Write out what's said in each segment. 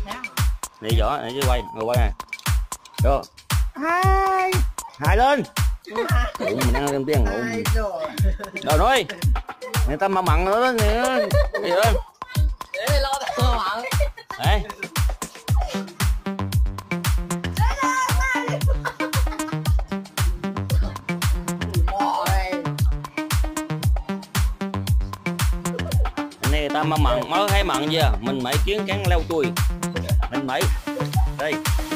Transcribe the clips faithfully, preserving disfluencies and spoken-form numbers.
Đi võ này chứ quay người quay nè. Vô hai hai lên ủa mình đang lên tiếng ủa rồi nói người ta mà mặn nữa nữa gì lên để lo tao mặn đây này người ta mà mặn mới thấy mặn chưa mình mấy kiến cán leo chui mình mấy đây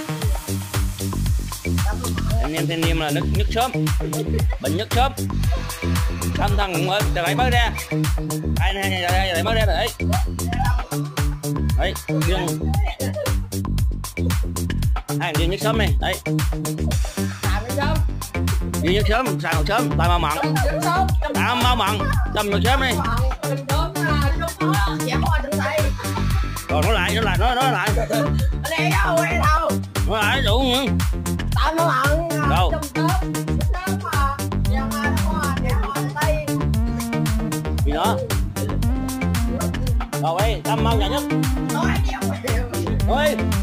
anh em thanh niên là nước nước sớm bệnh nước sớm thăm thằng mới lại mới ra ai này lại mới ra đấy đấy riêng hai riêng nước sớm này đấy riêng nước sớm xào sớm tại mà mặn à mau mặn đâm nước sớm đi còn nó lại nó lại nó nó lại nó lại đủ nữa tao nó mặn đâu gì nữa đâu ấy tâm mau nhanh nhất ơi